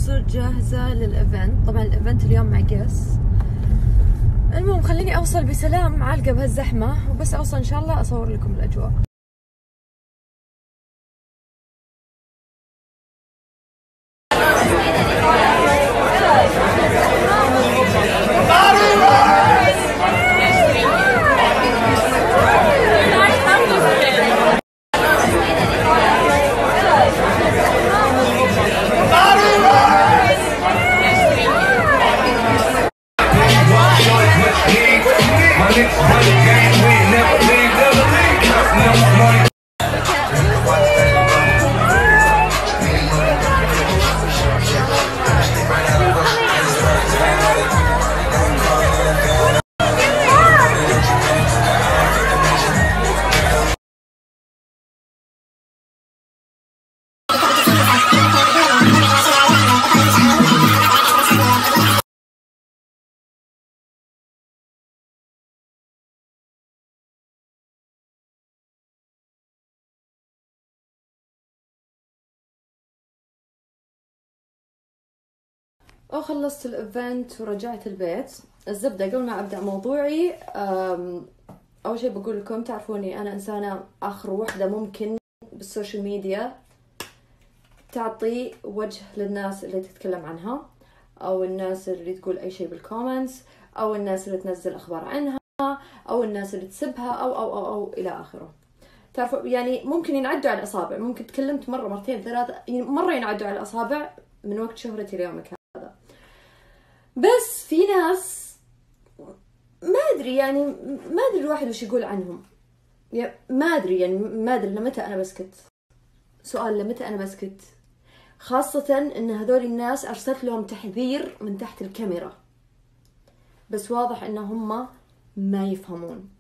صرت جاهزة للإيفنت. طبعا الإيفنت اليوم مع قس. المهم خليني أوصل بسلام، عالقة بهالزحمة، وبس أوصل إن شاء الله أصور لكم الأجواء. خلصت الايفنت ورجعت البيت. الزبدة قبل ما ابدأ موضوعي، اول شيء بقول لكم تعرفوني انا انسانة اخر وحدة ممكن بالسوشيال ميديا تعطي وجه للناس اللي تتكلم عنها، او الناس اللي تقول اي شيء بالكومنتس، او الناس اللي تنزل اخبار عنها، او الناس اللي تسبها، او الى اخره. تعرفوا يعني ممكن ينعدوا على الاصابع، ممكن تكلمت مرة مرتين ثلاثة، مرة ينعدوا على الاصابع من وقت شهرتي ليومك هذا. بس في ناس ما ادري، يعني ما ادري الواحد وش يقول عنهم، يعني ما ادري لمتى انا بسكت. سؤال، لمتى انا بسكت؟ خاصة ان هذول الناس ارسلت لهم تحذير من تحت الكاميرا، بس واضح ان هم ما يفهمون.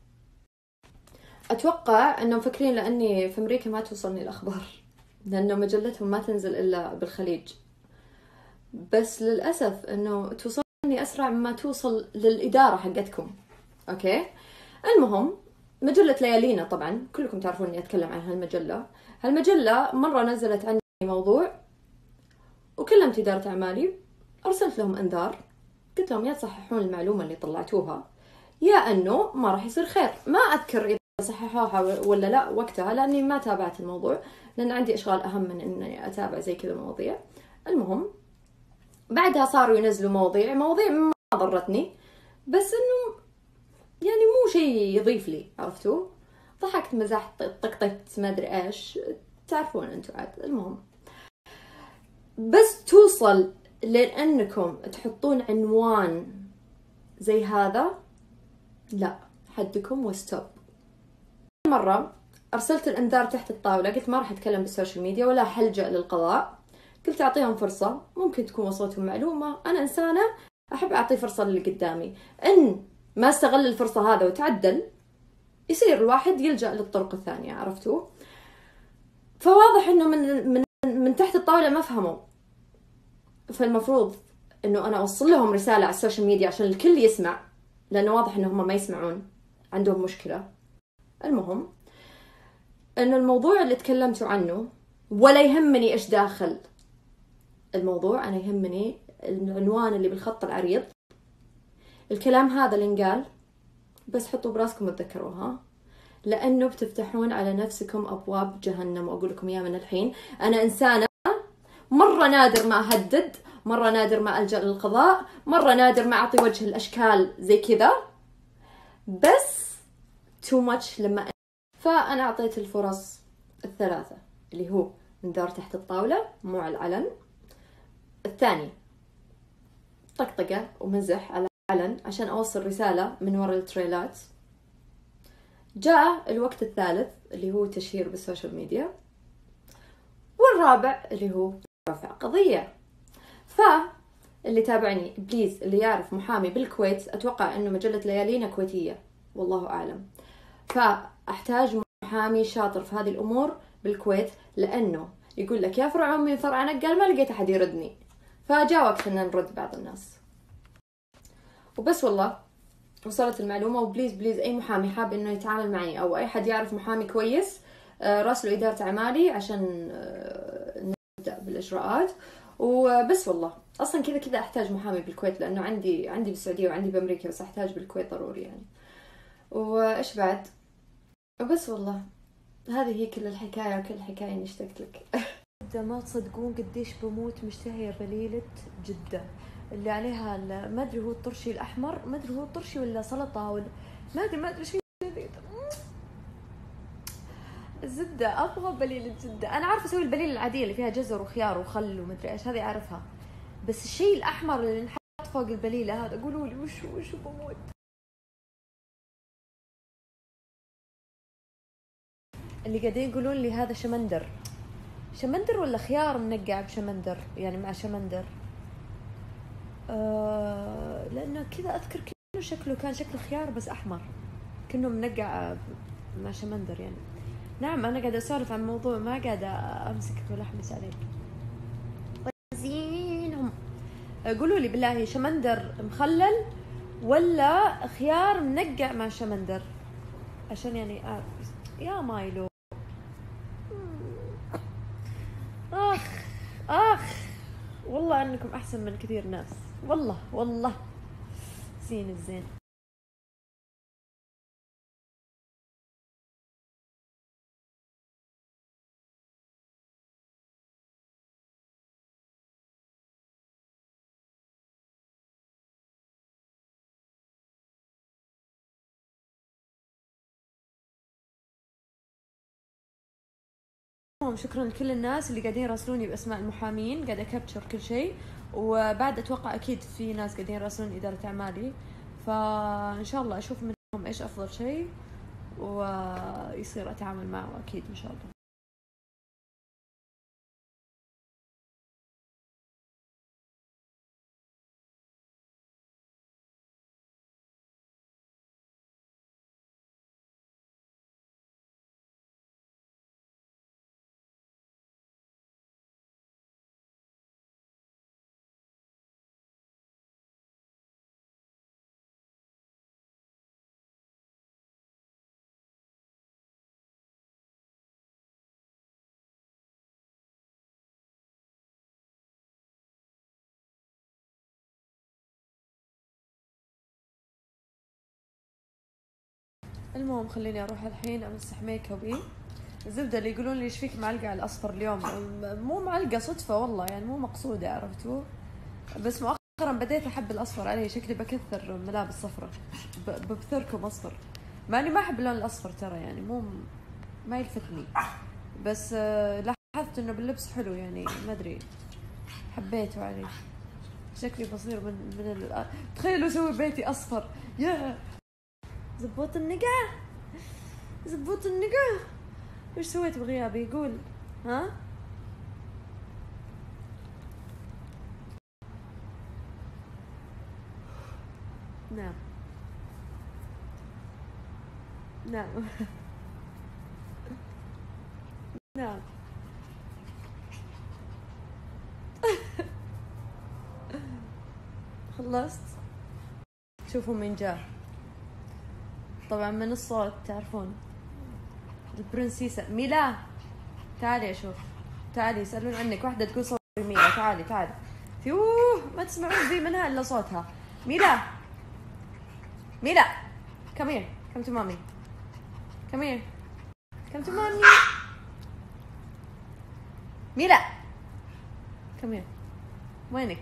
اتوقع انهم مفكرين لاني في امريكا ما توصلني الاخبار، لانه مجلتهم ما تنزل الا بالخليج، بس للاسف انه توصلني اسرع مما توصل للاداره حقتكم. اوكي، المهم مجله ليالينا، طبعا كلكم تعرفون اني اتكلم عن هالمجله مره نزلت عني موضوع، وكلمت اداره اعمالي، ارسلت لهم انذار، قلت لهم يا تصححون المعلومه اللي طلعتوها يا انه ما راح يصير خير. ما اذكر اذا صححوها ولا لا وقتها، لاني ما تابعت الموضوع، لان عندي اشغال اهم من اني اتابع زي كذا مواضيع. المهم بعدها صاروا ينزلوا مواضيع ما ضرتني، بس انه يعني مو شيء يضيف لي، عرفتوا؟ ضحكت، مزحت، طقطقت، ما ادري ايش، تعرفون انتوا عاد. المهم بس توصل لانكم تحطون عنوان زي هذا، لا، حدكم وستوب. مرة ارسلت الانذار تحت الطاولة، قلت ما راح اتكلم بالسوشيال ميديا ولا حلجأ للقضاء، قلت اعطيهم فرصة، ممكن تكون وصلتهم معلومة. انا انسانة احب اعطي فرصة للي قدامي، ان ما استغل الفرصة هذا وتعدل يصير الواحد يلجأ للطرق الثانية، عرفتوا؟ فواضح انه من تحت الطاولة ما فهموا، فالمفروض انه انا اوصل لهم رسالة على السوشيال ميديا عشان الكل يسمع، لانه واضح انهم ما يسمعون، عندهم مشكلة. المهم انه الموضوع اللي تكلمتوا عنه ولا يهمني ايش داخل الموضوع، انا يهمني العنوان اللي بالخط العريض. الكلام هذا اللي انقال بس حطوا براسكم وتذكروها، لانه بتفتحون على نفسكم ابواب جهنم. واقول لكم يا من الحين، انا انسانة مرة نادر ما اهدد، مرة نادر ما الجأ للقضاء، مرة نادر ما اعطي وجه الاشكال زي كذا، بس تو ماتش لما فانا اعطيت الفرص الثلاثة، اللي هو انذار تحت الطاولة مو على العلن، الثاني طقطقة ومزح على العلن عشان اوصل رسالة من وراء التريلات، جاء الوقت الثالث اللي هو تشهير بالسوشيال ميديا، والرابع اللي هو رفع قضية. فاللي تابعني بليز، اللي يعرف محامي بالكويت، اتوقع انه مجلة ليالينا كويتية والله اعلم، فاحتاج محامي شاطر في هذه الامور بالكويت، لانه يقول لك يا فرعون من فرعنك، قال ما لقيت احد يردني، فجاء وقت ان نرد بعض الناس. وبس والله وصلت المعلومة. وبليز بليز اي محامي حاب انه يتعامل معي، او اي حد يعرف محامي كويس، راسلوا ادارة اعمالي عشان نبدأ بالاجراءات. وبس والله اصلا كذا كذا احتاج محامي بالكويت، لانه عندي بالسعوديه وعندي بامريكا، بس احتاج بالكويت ضروري يعني. وايش بعد؟ وبس والله هذه هي كل الحكايه، وكل الحكايه اني اشتقت لك. ما تصدقون قديش بموت مشتهيه بليله جده اللي عليها ما ادري هو الطرشي الاحمر، ما ادري هو الطرشي ولا سلطه ولا ما ادري شيء. الزبده ابغى بليله جده. انا عارفه اسوي البليله العاديه اللي فيها جزر وخيار وخل ومدري ايش، هذه اعرفها. بس الشيء الاحمر اللي نحط فوق البليله هذا، قولوا لي وش بموت. اللي قاعدين يقولون لي هذا شمندر ولا خيار منقع بشمندر، يعني مع شمندر. لانه كذا اذكر كأنه شكله كان شكله خيار بس احمر، كأنه منقع مع شمندر يعني. نعم انا قاعده اسولف عن موضوع، ما قاعده امسك ولا احمس عليك. زينهم. قولوا لي بالله، شمندر مخلل ولا خيار منقع مع شمندر، عشان يعني يا مايلو. اخ والله انكم احسن من كثير ناس، والله زين الزين. شكرا لكل الناس اللي قاعدين يراسلوني باسماء المحامين، قاعده اكابتشر كل شيء، وبعد اتوقع اكيد في ناس قاعدين يراسلون اداره اعمالي، فان شاء الله اشوف منهم ايش افضل شيء ويصير اتعامل معه اكيد ان شاء الله. المهم خليني اروح الحين امسح ميك ابي. الزبده اللي يقولون لي ايش فيك معلقه على الاصفر اليوم، مو معلقه صدفه والله، يعني مو مقصوده، عرفتوا؟ بس مؤخرا بديت احب الاصفر عليه، شكلي بكثر ملابس صفرة، ببثركم اصفر، مع اني ما احب اللون الاصفر ترى، يعني ما يلفتني، بس لاحظت انه باللبس حلو يعني، ما ادري حبيته عليه، شكلي بصير من تخيلوا اسوي بيتي اصفر، يا زبوط النقع. وش سويت بغيابي؟ قول. ها نعم نعم خلصت. شوفوا مين جاء، طبعا من الصوت تعرفون البرنسيسة ميلا. تعالي اشوف، تعالي يسألون عنك، واحدة تقول صوتي ميلا، تعالي ما تسمعون ذي منها الا صوتها. ميلا come here, come to mommy, ميلا come here. وينك؟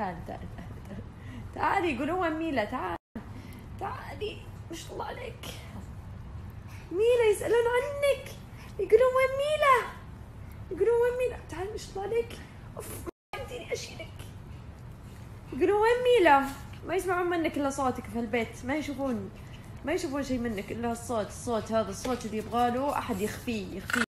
تعالي يقولون وين ميلا، تعالي ما شاء الله عليك. ميلا يسألون عنك، يقولون وين ميلا، تعالي ما شاء الله عليك. ما يمديني اشيلك. يقولون وين ميلا، ما يسمعون منك الا صوتك في البيت، ما يشوفون شيء منك الا الصوت هذا، الصوت اللي يبغاله احد يخفيه